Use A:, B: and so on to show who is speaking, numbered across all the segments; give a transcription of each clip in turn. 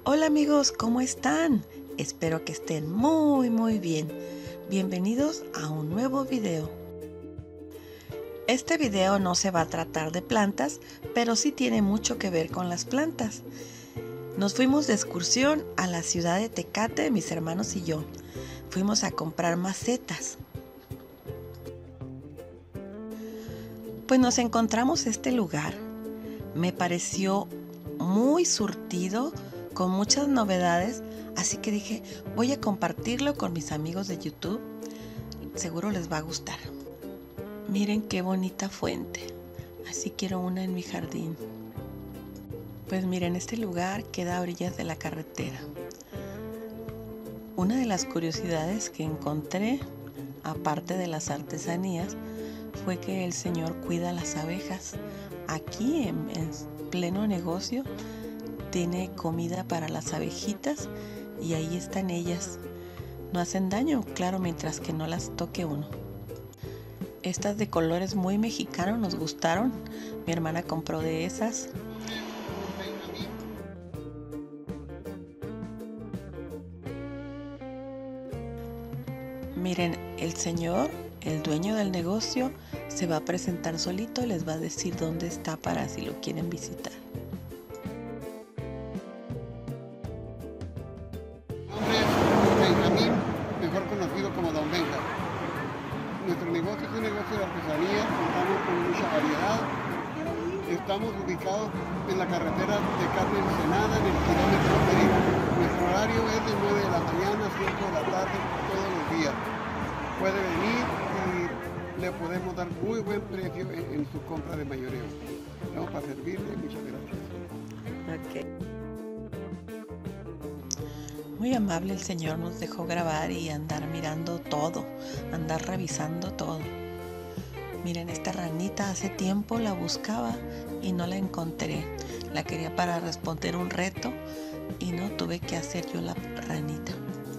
A: Hola amigos, ¿cómo están? Espero que estén muy bien. Bienvenidos a un nuevo video. Este video no se va a tratar de plantas, pero sí tiene mucho que ver con las plantas. Nos fuimos de excursión a la ciudad de Tecate, mis hermanos y yo. Fuimos a comprar macetas. Pues nos encontramos este lugar. Me pareció muy surtido, con muchas novedades, así que dije, voy a compartirlo con mis amigos de YouTube. Seguro les va a gustar. Miren qué bonita fuente. Así quiero una en mi jardín. Pues miren, este lugar queda a orillas de la carretera. Una de las curiosidades que encontré, aparte de las artesanías, fue que el señor cuida las abejas. Aquí en pleno negocio tiene comida para las abejitas y ahí están ellas. No hacen daño, claro, mientras que no las toque uno. Estas de colores muy mexicanos nos gustaron. Mi hermana compró de esas. Miren, el señor, el dueño del negocio, se va a presentar solito y les va a decir dónde está para si lo quieren visitar.
B: Benjamín, mejor conocido como Don Benja. Nuestro negocio es un negocio de artesanía, contamos con mucha variedad. Estamos ubicados en la carretera de Carmen Ensenada, en el kilómetro 6. Nuestro horario es de 9 de la mañana a 5 de la tarde todos los días. Puede venir y le podemos dar muy buen precio en su compra de mayoreo. Estamos para servirle. Muchas gracias.
A: Muy amable el señor, nos dejó grabar y andar mirando todo, andar revisando todo. Miren, esta ranita hace tiempo la buscaba y no la encontré. La quería para responder un reto y no tuve que hacer yo la ranita.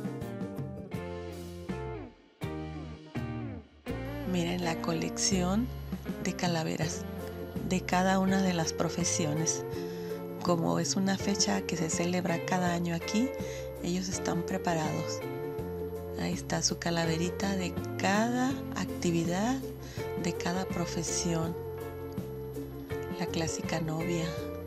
A: Miren la colección de calaveras de cada una de las profesiones. Como es una fecha que se celebra cada año aquí, ellos están preparados. Ahí está su calaverita de cada actividad, de cada profesión. La clásica novia.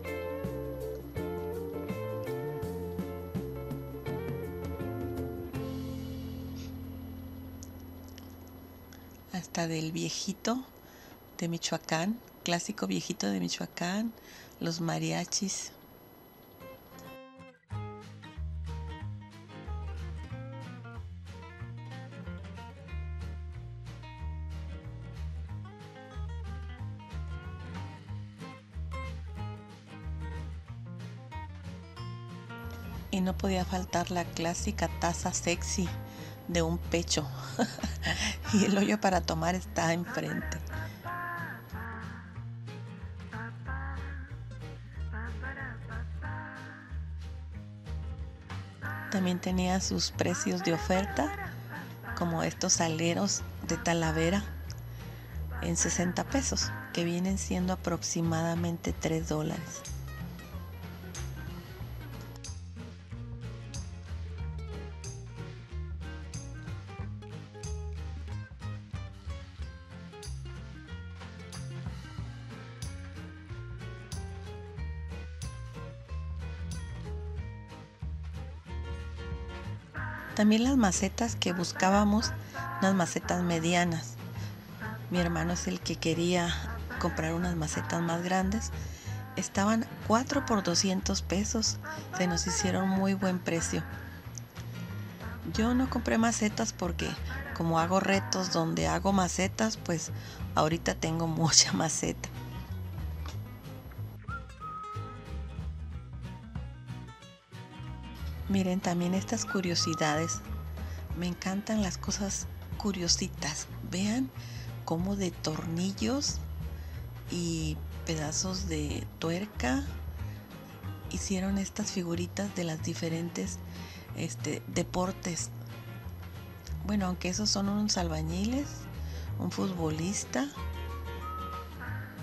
A: Hasta del viejito de Michoacán, clásico viejito de Michoacán, los mariachis. Y no podía faltar la clásica taza sexy de un pecho. Y el hoyo para tomar está enfrente. También tenía sus precios de oferta, como estos aleros de Talavera en 60 pesos, que vienen siendo aproximadamente $3. También las macetas que buscábamos, unas macetas medianas. Mi hermano es el que quería comprar unas macetas más grandes. Estaban 4 por 200 pesos. Se nos hicieron muy buen precio. Yo no compré macetas porque como hago retos donde hago macetas, pues ahorita tengo mucha maceta. Miren también estas curiosidades. Me encantan las cosas curiositas. Vean cómo de tornillos y pedazos de tuerca hicieron estas figuritas de las diferentes deportes. Bueno, aunque esos son unos albañiles, un futbolista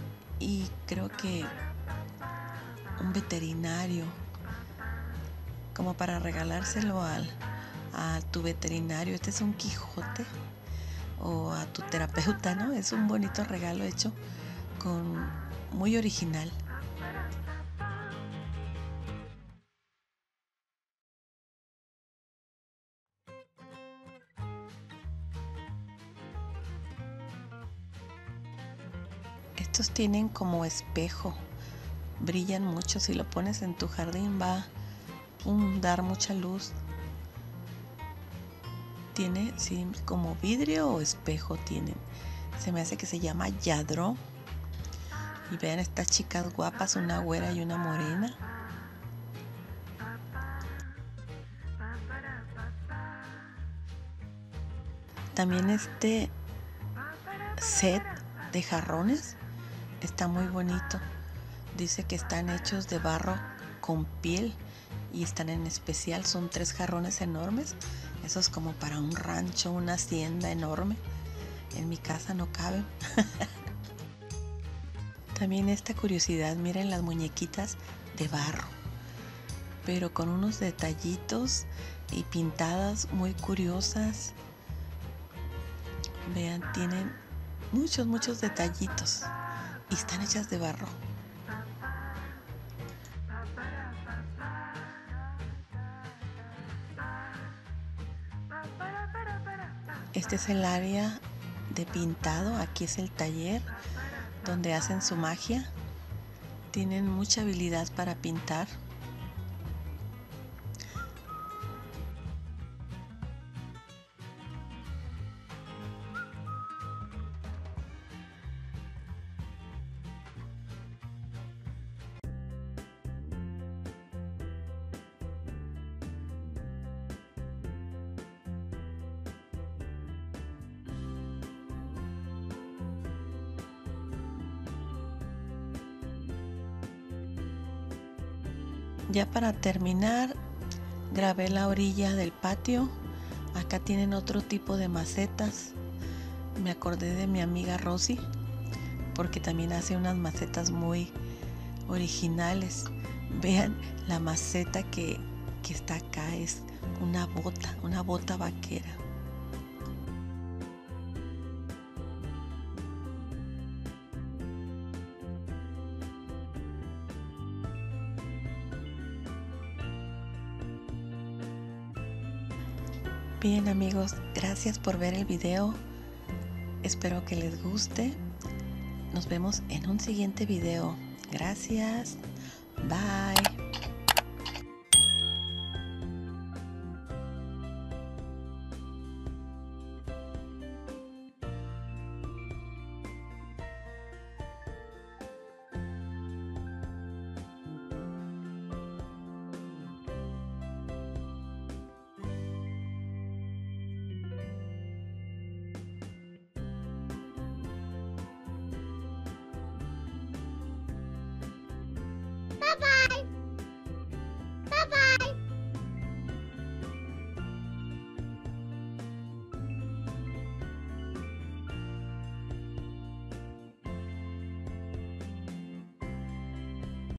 A: y creo que un veterinario. como para regalárselo a tu veterinario. Este es un Quijote, o a tu terapeuta, ¿no? Es un bonito regalo hecho muy original. Estos tienen como espejo, brillan mucho. Si lo pones en tu jardín va a dar mucha luz. Tiene sí, como vidrio o espejo tienen. Se me hace que se llama Lladró. Y vean estas chicas guapas, una güera y una morena. También este set de jarrones está muy bonito. Dice que están hechos de barro con piel y están en especial. Son 3 jarrones enormes. Eso es como para un rancho, una hacienda enorme. En mi casa no caben. También esta curiosidad, miren las muñequitas de barro, pero con unos detallitos y pintadas muy curiosas. Vean, tienen muchos detallitos y están hechas de barro. Este es el área de pintado. Aquí es el taller donde hacen su magia. Tienen mucha habilidad para pintar. Ya para terminar, grabé la orilla del patio. Acá tienen otro tipo de macetas. Me acordé de mi amiga Rosy, porque también hace unas macetas muy originales. Vean, la maceta que está acá es una bota vaquera. Bien amigos, gracias por ver el video. Espero que les guste. Nos vemos en un siguiente video. Gracias. Bye.
C: Bye-bye.